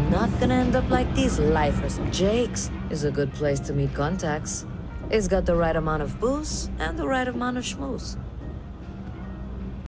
not gonna end up like these lifers. Jake's is a good place to meet contacts. It's got the right amount of booze and the right amount of schmooze.